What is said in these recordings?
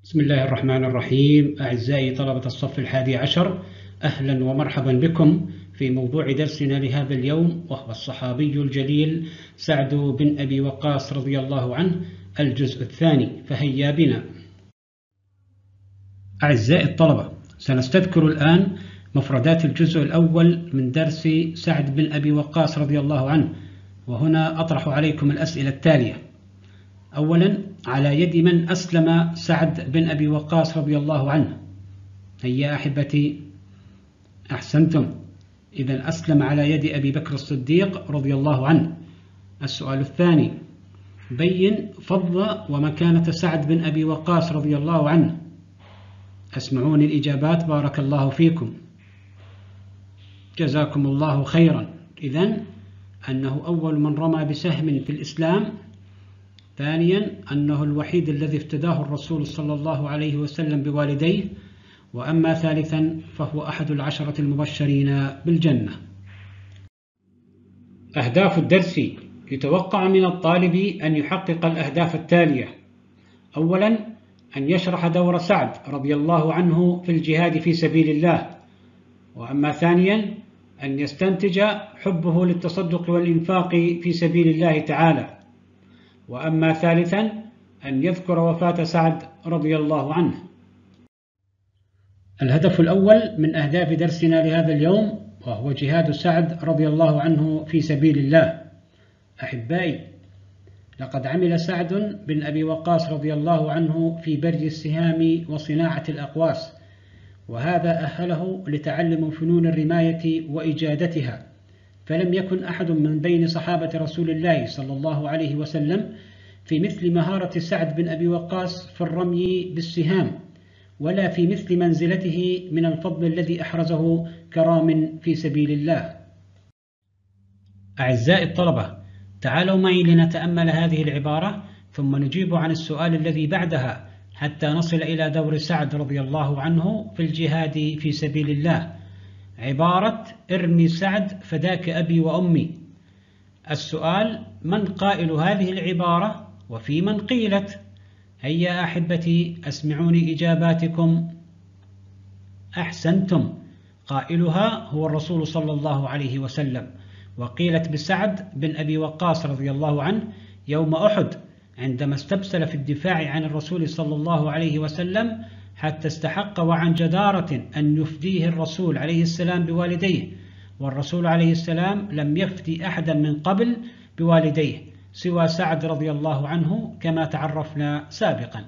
بسم الله الرحمن الرحيم. أعزائي طلبة الصف 11، أهلا ومرحبا بكم في موضوع درسنا لهذا اليوم، وهو الصحابي الجليل سعد بن أبي وقاص رضي الله عنه، الجزء الثاني. فهيا بنا. أعزائي الطلبة، سنستذكر الآن مفردات الجزء الأول من درس سعد بن أبي وقاص رضي الله عنه، وهنا أطرح عليكم الأسئلة التالية. أولا، على يد من أسلم سعد بن أبي وقاص رضي الله عنه؟ هيا أحبتي، أحسنتم، إذن أسلم على يد أبي بكر الصديق رضي الله عنه. السؤال الثاني، بين فضل ومكانة سعد بن أبي وقاص رضي الله عنه. اسمعوني الإجابات بارك الله فيكم، جزاكم الله خيرا. إذن أنه أول من رمى بسهم في الإسلام. ثانيا، أنه الوحيد الذي افتداه الرسول صلى الله عليه وسلم بوالديه. وأما ثالثا فهو أحد العشرة المبشرين بالجنة. أهداف الدرس: يتوقع من الطالب أن يحقق الأهداف التالية. أولا، أن يشرح دور سعد رضي الله عنه في الجهاد في سبيل الله. وأما ثانيا، أن يستنتج حبه للتصدق والإنفاق في سبيل الله تعالى. وأما ثالثا، أن يذكر وفاة سعد رضي الله عنه. الهدف الأول من أهداف درسنا لهذا اليوم وهو جهاد سعد رضي الله عنه في سبيل الله. أحبائي، لقد عمل سعد بن أبي وقاص رضي الله عنه في بري السهام وصناعة الأقواس، وهذا أهله لتعلم فنون الرماية وإجادتها، فلم يكن أحد من بين صحابة رسول الله صلى الله عليه وسلم في مثل مهارة سعد بن أبي وقاص في الرمي بالسهام، ولا في مثل منزلته من الفضل الذي أحرزه كرام في سبيل الله. أعزائي الطلبة، تعالوا معي لنتأمل هذه العبارة ثم نجيب عن السؤال الذي بعدها حتى نصل إلى دور سعد رضي الله عنه في الجهاد في سبيل الله. عبارة ارمي سعد فداك أبي وأمي. السؤال: من قائل هذه العبارة وفي من قيلت؟ هيا أحبتي أسمعوني إجاباتكم. أحسنتم، قائلها هو الرسول صلى الله عليه وسلم، وقيلت بسعد بن أبي وقاص رضي الله عنه يوم أحد عندما استبسل في الدفاع عن الرسول صلى الله عليه وسلم حتى استحق وعن جدارة أن يفديه الرسول عليه السلام بوالديه، والرسول عليه السلام لم يفدي أحدا من قبل بوالديه سوى سعد رضي الله عنه كما تعرفنا سابقا.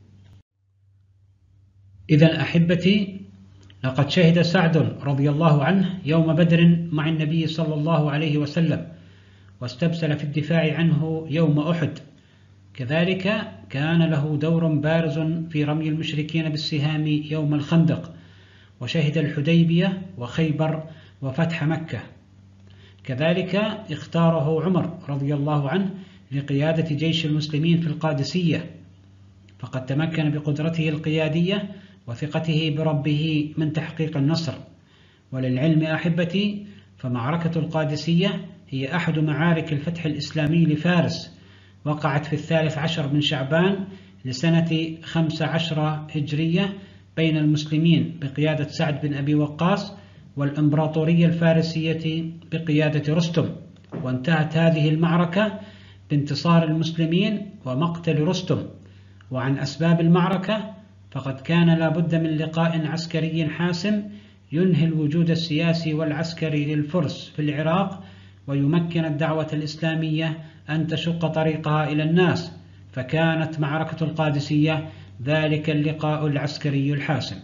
إذن أحبتي، لقد شهد سعد رضي الله عنه يوم بدر مع النبي صلى الله عليه وسلم، واستبسل في الدفاع عنه يوم أحد. كذلك كان له دور بارز في رمي المشركين بالسهام يوم الخندق، وشهد الحديبية وخيبر وفتح مكة. كذلك اختاره عمر رضي الله عنه لقيادة جيش المسلمين في القادسية، فقد تمكن بقدرته القيادية وثقته بربه من تحقيق النصر. وللعلم أحبتي، فمعركة القادسية هي أحد معارك الفتح الإسلامي لفارس، وقعت في 13 من شعبان لسنة 15 هجرية بين المسلمين بقيادة سعد بن أبي وقاص والإمبراطورية الفارسية بقيادة رستم. وانتهت هذه المعركة بانتصار المسلمين ومقتل رستم. وعن أسباب المعركة، فقد كان لا بد من لقاء عسكري حاسم ينهي الوجود السياسي والعسكري للفرس في العراق، ويمكن الدعوة الإسلامية أن تشق طريقها إلى الناس، فكانت معركة القادسية ذلك اللقاء العسكري الحاسم.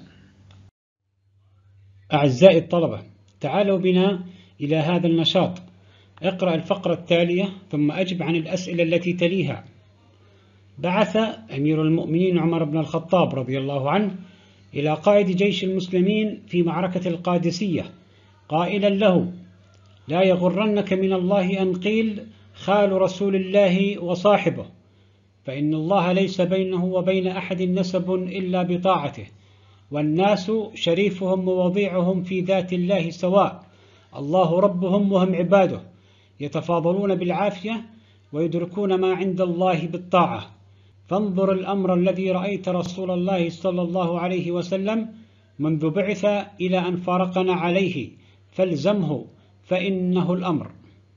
أعزائي الطلبة، تعالوا بنا إلى هذا النشاط. اقرأ الفقرة التالية ثم أجب عن الأسئلة التي تليها. بعث أمير المؤمنين عمر بن الخطاب رضي الله عنه إلى قائد جيش المسلمين في معركة القادسية قائلا له: لا يغرنك من الله أن قيل خال رسول الله وصاحبه، فإن الله ليس بينه وبين أحد نسب إلا بطاعته، والناس شريفهم ووضيعهم في ذات الله سواء، الله ربهم وهم عباده، يتفاضلون بالعافية ويدركون ما عند الله بالطاعة، فانظر الأمر الذي رأيت رسول الله صلى الله عليه وسلم منذ بعث إلى أن فارقنا عليه، فالزمه فإنه الأمر.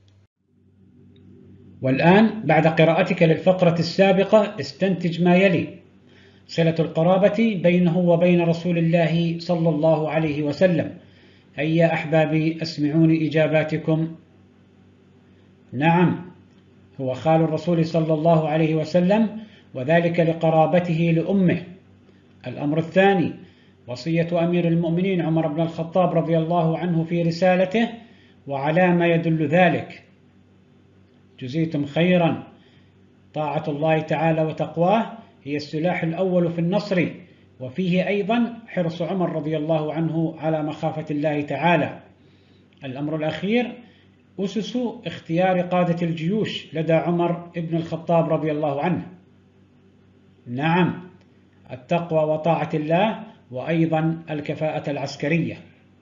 والآن بعد قراءتك للفقرة السابقة استنتج ما يلي: صلة القرابة بينه وبين رسول الله صلى الله عليه وسلم. هيا أحبابي أسمعوني إجاباتكم. نعم، هو خال الرسول صلى الله عليه وسلم، وذلك لقرابته لأمه. الأمر الثاني: وصية أمير المؤمنين عمر بن الخطاب رضي الله عنه في رسالته، وعلى ما يدل ذلك. جزيتم خيرا. طاعة الله تعالى وتقواه هي السلاح الأول في النصر، وفيه أيضا حرص عمر رضي الله عنه على مخافة الله تعالى. الأمر الأخير: أسس اختيار قادة الجيوش لدى عمر بن الخطاب رضي الله عنه. نعم، التقوى وطاعة الله، وأيضا الكفاءة العسكرية.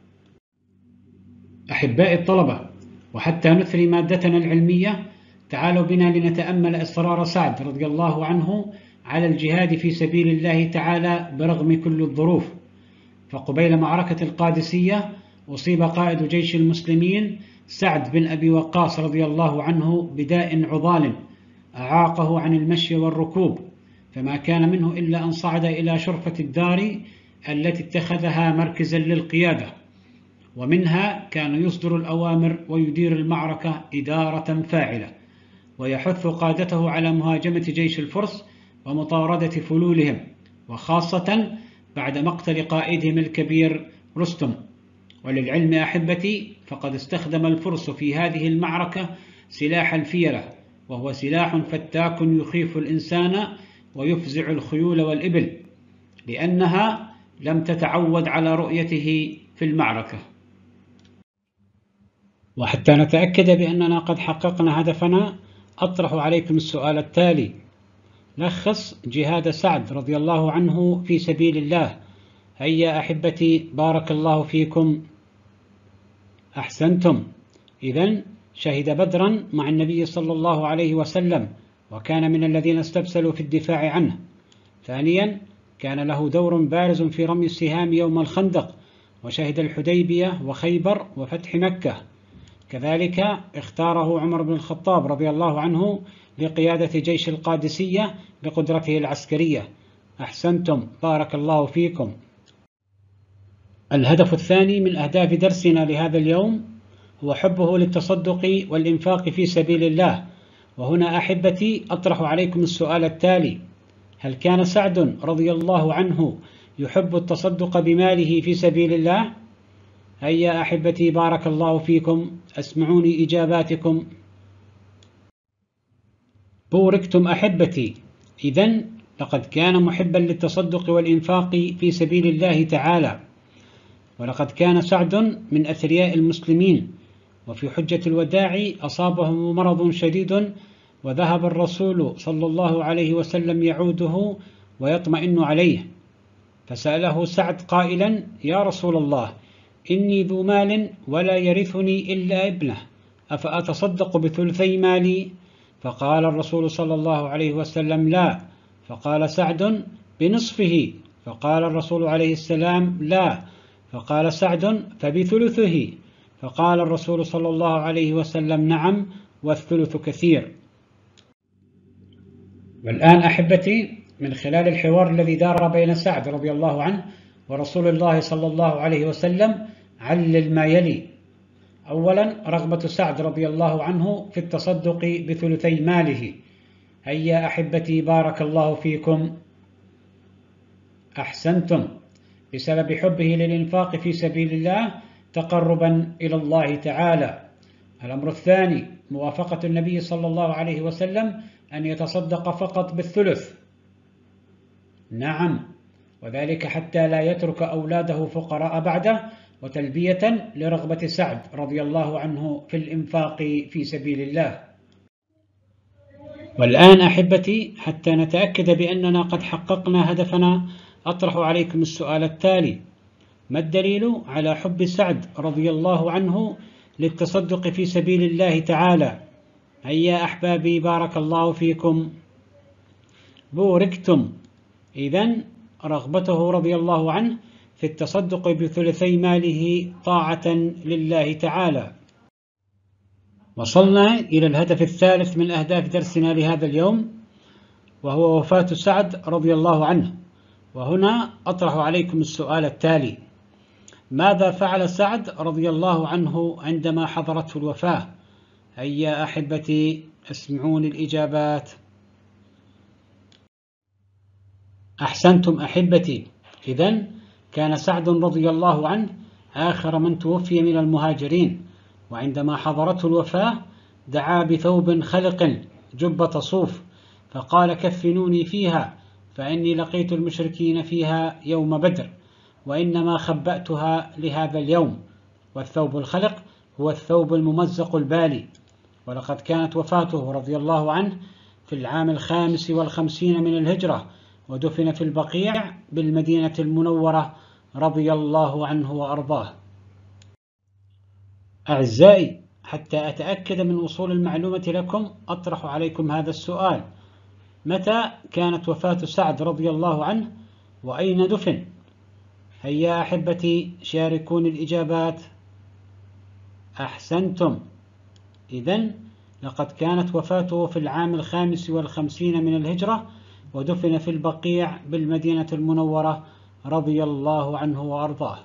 أحبائي الطلبة، وحتى نثري مادتنا العلمية، تعالوا بنا لنتأمل إصرار سعد رضي الله عنه على الجهاد في سبيل الله تعالى برغم كل الظروف. فقبيل معركة القادسية أصيب قائد جيش المسلمين سعد بن أبي وقاص رضي الله عنه بداء عضال أعاقه عن المشي والركوب، فما كان منه إلا أن صعد إلى شرفة الدار التي اتخذها مركزا للقيادة، ومنها كان يصدر الأوامر ويدير المعركة إدارة فاعلة، ويحث قادته على مهاجمة جيش الفرس ومطاردة فلولهم، وخاصة بعد مقتل قائدهم الكبير رستم. وللعلم أحبتي، فقد استخدم الفرس في هذه المعركة سلاح الفيلة، وهو سلاح فتاك يخيف الإنسان ويفزع الخيول والإبل، لأنها لم تتعود على رؤيته في المعركة. وحتى نتأكد بأننا قد حققنا هدفنا، أطرح عليكم السؤال التالي: لخص جهاد سعد رضي الله عنه في سبيل الله. هيا أحبتي بارك الله فيكم. أحسنتم. إذن شهد بدرا مع النبي صلى الله عليه وسلم، وكان من الذين استبسلوا في الدفاع عنه. ثانيا، كان له دور بارز في رمي السهام يوم الخندق، وشهد الحديبية وخيبر وفتح مكة. كذلك اختاره عمر بن الخطاب رضي الله عنه لقيادة جيش القادسية بقدرته العسكرية. أحسنتم بارك الله فيكم. الهدف الثاني من أهداف درسنا لهذا اليوم هو حبه للتصدق والإنفاق في سبيل الله. وهنا أحبتي أطرح عليكم السؤال التالي: هل كان سعد رضي الله عنه يحب التصدق بماله في سبيل الله؟ هيا أحبتي بارك الله فيكم أسمعوني إجاباتكم. بوركتم أحبتي. إذن لقد كان محبا للتصدق والإنفاق في سبيل الله تعالى، ولقد كان سعد من أثرياء المسلمين، وفي حجة الوداع أصابهم مرض شديد، وذهب الرسول صلى الله عليه وسلم يعوده ويطمئن عليه، فسأله سعد قائلا: يا رسول الله، إني ذو مال ولا يرثني إلا ابنه، أفأتصدق بثلثي مالي؟ فقال الرسول صلى الله عليه وسلم: لا. فقال سعد: بنصفه؟ فقال الرسول عليه السلام: لا. فقال سعد: فبثلثه؟ فقال الرسول صلى الله عليه وسلم: نعم، والثلث كثير. والآن أحبتي، من خلال الحوار الذي دار بين سعد رضي الله عنه ورسول الله صلى الله عليه وسلم، علل ما يلي. أولا، رغبة سعد رضي الله عنه في التصدق بثلثي ماله. هيا أحبتي بارك الله فيكم. أحسنتم. بسبب حبه للإنفاق في سبيل الله تقربا إلى الله تعالى. الأمر الثاني، موافقة النبي صلى الله عليه وسلم أن يتصدق فقط بالثلث. نعم، وذلك حتى لا يترك أولاده فقراء بعده، وتلبية لرغبة سعد رضي الله عنه في الإنفاق في سبيل الله. والآن أحبتي، حتى نتأكد بأننا قد حققنا هدفنا، أطرح عليكم السؤال التالي: ما الدليل على حب سعد رضي الله عنه للتصدق في سبيل الله تعالى؟ هيا أحبابي بارك الله فيكم. بوركتم. إذن رغبته رضي الله عنه في التصدق بثلثي ماله طاعة لله تعالى. وصلنا إلى الهدف الثالث من أهداف درسنا لهذا اليوم، وهو وفاة سعد رضي الله عنه. وهنا أطرح عليكم السؤال التالي: ماذا فعل سعد رضي الله عنه عندما حضرته الوفاة؟ هيا أحبتي اسمعون الإجابات. أحسنتم أحبتي. إذن كان سعد رضي الله عنه آخر من توفي من المهاجرين، وعندما حضرته الوفاة دعا بثوب خلق جبة صوف، فقال: كفنوني فيها فإني لقيت المشركين فيها يوم بدر، وإنما خبأتها لهذا اليوم. والثوب الخلق هو الثوب الممزق البالي. ولقد كانت وفاته رضي الله عنه في العام 55 من الهجرة، ودفن في البقيع بالمدينة المنورة رضي الله عنه وأرضاه. أعزائي، حتى أتأكد من وصول المعلومة لكم أطرح عليكم هذا السؤال: متى كانت وفاة سعد رضي الله عنه، وأين دفن؟ هيا أحبتي شاركون الإجابات. أحسنتم. إذن لقد كانت وفاته في العام 55 من الهجرة، ودفن في البقيع بالمدينة المنورة رضي الله عنه وأرضاه.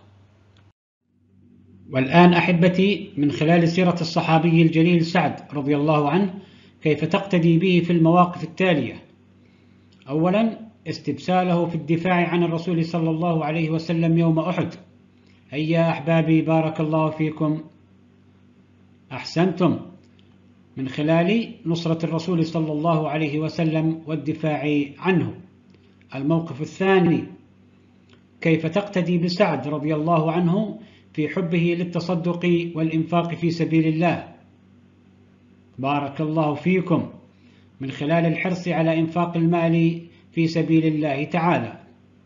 والآن أحبتي، من خلال سيرة الصحابي الجليل سعد رضي الله عنه كيف تقتدي به في المواقف التالية. أولا، استبساله في الدفاع عن الرسول صلى الله عليه وسلم يوم أحد. هيا أحبابي بارك الله فيكم. أحسنتم. من خلال نصرة الرسول صلى الله عليه وسلم والدفاع عنه. الموقف الثاني، كيف تقتدي بسعد رضي الله عنه في حبه للتصدق والإنفاق في سبيل الله. بارك الله فيكم. من خلال الحرص على إنفاق المال في سبيل الله تعالى.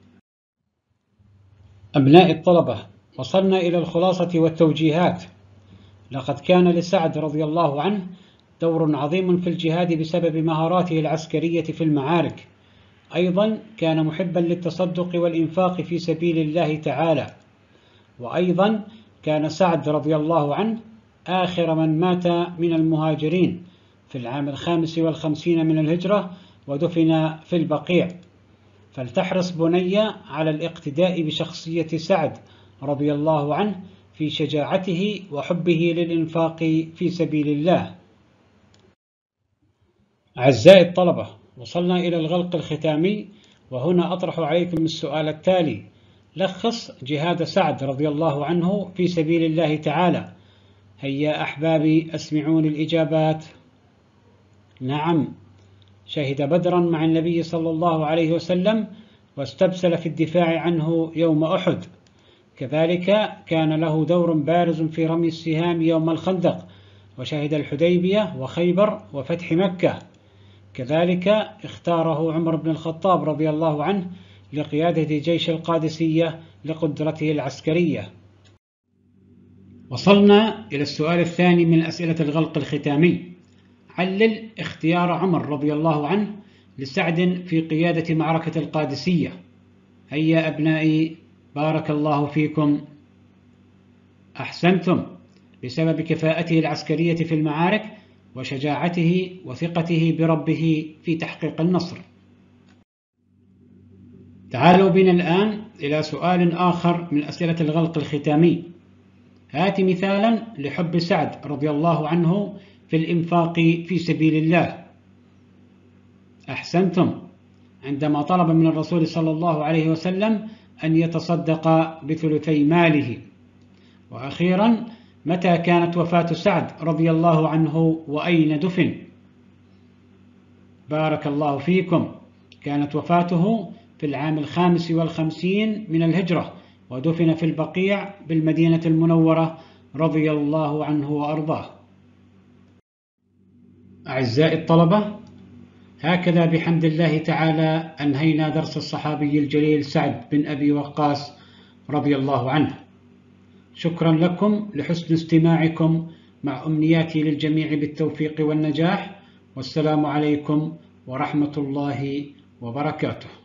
أبناء الطلبة، وصلنا إلى الخلاصة والتوجيهات. لقد كان لسعد رضي الله عنه دور عظيم في الجهاد بسبب مهاراته العسكرية في المعارك. أيضا كان محبا للتصدق والإنفاق في سبيل الله تعالى. وأيضا كان سعد رضي الله عنه آخر من مات من المهاجرين في العام 55 من الهجرة، ودفن في البقيع. فلتحرص بني على الاقتداء بشخصية سعد رضي الله عنه في شجاعته وحبه للإنفاق في سبيل الله. أعزائي الطلبة، وصلنا إلى الغلق الختامي، وهنا أطرح عليكم السؤال التالي: لخص جهاد سعد رضي الله عنه في سبيل الله تعالى. هيا أحبابي اسمعون الإجابات. نعم، شهد بدرا مع النبي صلى الله عليه وسلم، واستبسل في الدفاع عنه يوم أحد. كذلك كان له دور بارز في رمي السهام يوم الخندق، وشهد الحديبية وخيبر وفتح مكة. كذلك اختاره عمر بن الخطاب رضي الله عنه لقيادة جيش القادسية لقدرته العسكرية. وصلنا إلى السؤال الثاني من أسئلة الغلق الختامي: علل اختيار عمر رضي الله عنه لسعد في قيادة معركة القادسية. هيا أبنائي بارك الله فيكم. أحسنتم. بسبب كفاءته العسكرية في المعارك، وشجاعته وثقته بربه في تحقيق النصر. تعالوا بنا الآن إلى سؤال آخر من أسئلة الغلق الختامي. هات مثالا لحب سعد رضي الله عنه في الإنفاق في سبيل الله. أحسنتم. عندما طلب من الرسول صلى الله عليه وسلم أن يتصدق بثلثي ماله. وأخيرا، متى كانت وفاة سعد رضي الله عنه وأين دفن؟ بارك الله فيكم. كانت وفاته في العام 55 من الهجرة، ودفن في البقيع بالمدينة المنورة رضي الله عنه وأرضاه. أعزائي الطلبة، هكذا بحمد الله تعالى أنهينا درس الصحابي الجليل سعد بن أبي وقاص رضي الله عنه. شكرا لكم لحسن استماعكم، مع أمنياتي للجميع بالتوفيق والنجاح، والسلام عليكم ورحمة الله وبركاته.